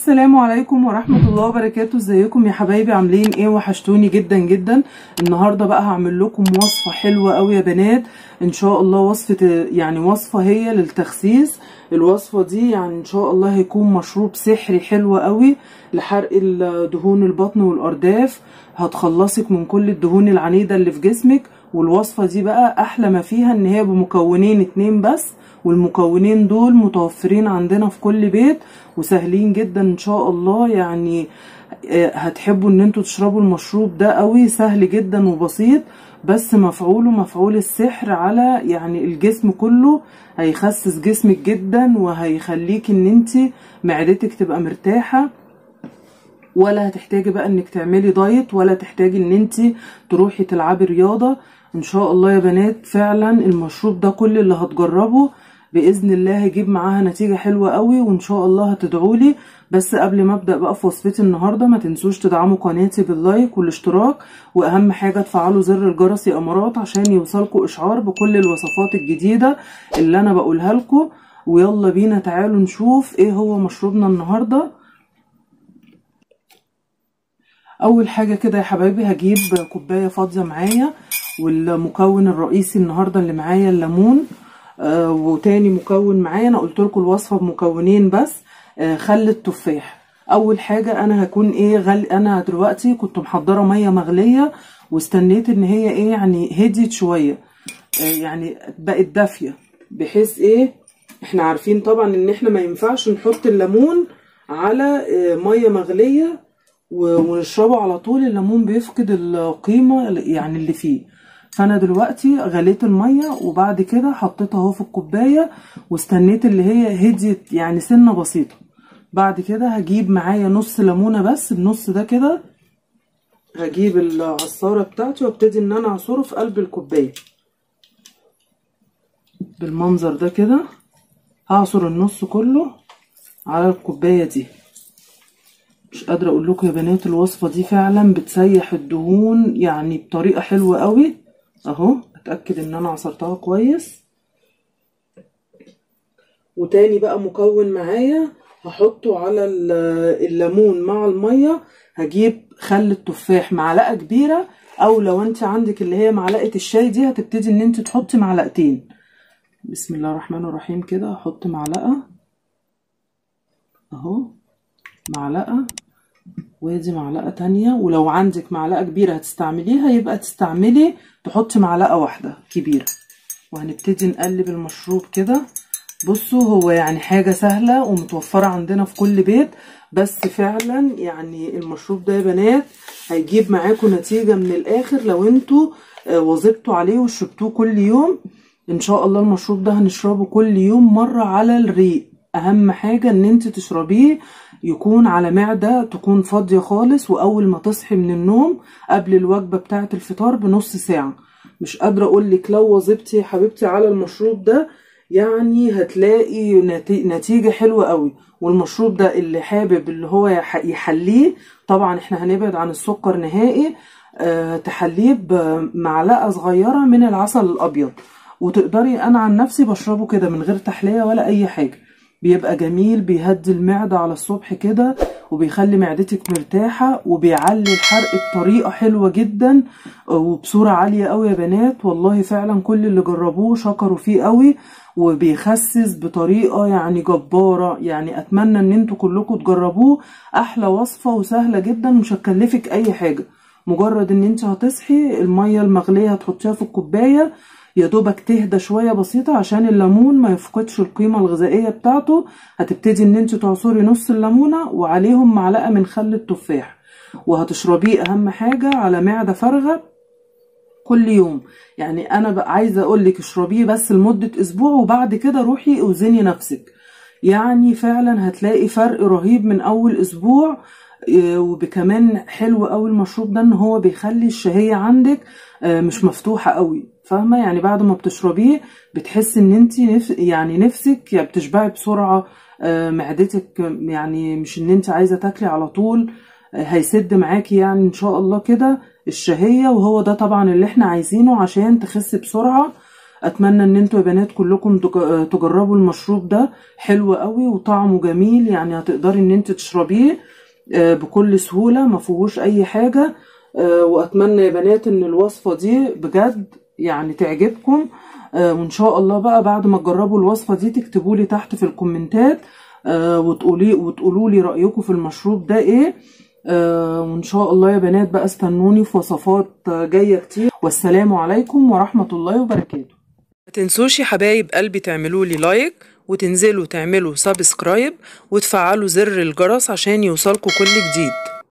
السلام عليكم ورحمة الله وبركاته. ازيكم يا حبايبي؟ عاملين ايه؟ وحشتوني جدا جدا. النهاردة بقى هعمل لكم وصفة حلوة قوي يا بنات ان شاء الله. وصفة هي للتخسيس. الوصفة دي يعني ان شاء الله هيكون مشروب سحري حلو قوي لحرق دهون البطن والارداف. هتخلصك من كل الدهون العنيدة اللي في جسمك. والوصفة دي بقى احلى ما فيها ان هي بمكونين 2 بس، والمكونين دول متوفرين عندنا في كل بيت وسهلين جدا ان شاء الله. يعني هتحبوا ان انتوا تشربوا المشروب ده قوي، سهل جدا وبسيط، بس مفعوله مفعول السحر على يعني الجسم كله. هيخسس جسمك جدا وهيخليك ان انت معدتك تبقى مرتاحة، ولا هتحتاجي بقى انك تعملي دايت، ولا تحتاجي ان انت تروحي تلعبي رياضة ان شاء الله يا بنات. فعلا المشروب ده كل اللي هتجربه باذن الله هيجيب معاها نتيجة حلوة قوي، وان شاء الله هتدعولي. بس قبل ما ابدا بقى في وصفتي النهارده، ما تنسوش تدعموا قناتي باللايك والاشتراك، واهم حاجة تفعلوا زر الجرس يا امارات عشان يوصلكم اشعار بكل الوصفات الجديدة اللي انا بقولها لكم. ويلا بينا تعالوا نشوف ايه هو مشروبنا النهارده. اول حاجة كده يا حبايبي هجيب كوباية فاضية معايا، والمكون الرئيسي النهاردة اللي معايا الليمون. وتاني مكون معايا، انا قلت لكم الوصفة بمكونين بس، خل التفاح. اول حاجة انا هكون انا دلوقتي كنت محضرة مية مغلية واستنيت ان هي يعني هديت شوية، يعني بقت دافية، بحيث احنا عارفين طبعا ان احنا ما ينفعش نحط الليمون على مية مغلية ونشربه على طول. الليمون بيفقد القيمة يعني اللي فيه. فانا دلوقتي غليت المية وبعد كده حطيتها اهو في الكوباية واستنيت اللي هي هديت يعني سنة بسيطة. بعد كده هجيب معايا نص ليمونة بس، النص ده كده هجيب العصارة بتاعتي وابتدي ان انا اعصره في قلب الكوباية بالمنظر ده كده. هعصر النص كله على الكوباية دي. مش قادرة اقول لكم يا بنات، الوصفة دي فعلا بتسيح الدهون يعني بطريقة حلوة قوي. اهو اتأكد ان انا عصرتها كويس. وتاني بقى مكون معايا هحطه على الليمون مع المية. هجيب خل التفاح معلقة كبيرة، او لو انت عندك اللي هي معلقة الشاي دي هتبتدي ان انت تحطي معلقتين. بسم الله الرحمن الرحيم. كده هحط معلقة اهو، معلقة، وادي معلقة تانية. ولو عندك معلقة كبيرة هتستعمليها يبقى تحطي معلقة واحدة كبيرة. وهنبتدي نقلب المشروب كده. بصوا هو يعني حاجة سهلة ومتوفرة عندنا في كل بيت، بس فعلا يعني المشروب ده يا بنات هيجيب معاكم نتيجة من الاخر لو انتوا واظبتوا عليه وشربتوه كل يوم. ان شاء الله المشروب ده هنشربه كل يوم مرة على الريق. اهم حاجة ان انت تشربيه يكون على معدة تكون فاضية خالص، واول ما تصحي من النوم قبل الوجبة بتاعة الفطار بنص ساعة. مش قادرة اقولك لو واظبتي يا حبيبتي على المشروب ده يعني هتلاقي نتيجة حلوة قوي. والمشروب ده اللي حابب اللي هو يحليه، طبعا احنا هنبعد عن السكر نهائي. تحليه بمعلقة صغيرة من العسل الابيض. وتقدري، انا عن نفسي بشربه كده من غير تحلية ولا اي حاجة، بيبقى جميل، بيهدي المعدة على الصبح كده وبيخلي معدتك مرتاحة وبيعلي الحرق بطريقة حلوة جدا وبصورة عالية قوي يا بنات. والله فعلا كل اللي جربوه شكروا فيه قوي، وبيخسس بطريقة يعني جبارة. يعني اتمنى ان انتوا كلكم تجربوه. احلى وصفة وسهلة جدا، مش هتكلفك اي حاجة. مجرد ان انت هتصحي المية المغلية هتحطيها في الكوباية يا دوبك تهدى شوية بسيطة عشان الليمون ما يفقدش القيمة الغذائية بتاعته. هتبتدي ان انت تعصري نص الليمونة وعليهم معلقة من خل التفاح، وهتشربيه اهم حاجة على معدة فارغة كل يوم. يعني انا بقى عايزة اقولك اشربيه بس لمدة اسبوع، وبعد كده روحي اوزني نفسك. يعني فعلا هتلاقي فرق رهيب من اول اسبوع. وبكمان حلو قوي المشروب ده ان هو بيخلي الشهية عندك مش مفتوحة قوي، فاهمة؟ يعني بعد ما بتشربيه بتحس ان انت يعني نفسك يعني بتشبعي بسرعة. معدتك يعني مش ان انت عايزة تاكلي على طول. هيسد معاكي يعني ان شاء الله كده الشهية، وهو ده طبعا اللي احنا عايزينه عشان تخسي بسرعة. اتمنى ان انتوا يا بنات كلكم تجربوا المشروب ده، حلو قوي وطعمه جميل، يعني هتقدري ان انت تشربيه بكل سهولة، ما فيهوش اي حاجة. واتمنى يا بنات ان الوصفة دي بجد يعني تعجبكم. وان شاء الله بقى بعد ما تجربوا الوصفة دي تكتبوا لي تحت في الكومنتات وتقولوا لي رأيكم في المشروب ده ايه. وان شاء الله يا بنات بقى استنوني في وصفات جاية كتير، والسلام عليكم ورحمة الله وبركاته. ما تنسوش يا حبايب قلبي تعملوا لي لايك، وتنزلوا تعملوا سبسكرايب، وتفعلوا زر الجرس عشان يوصلكوا كل جديد.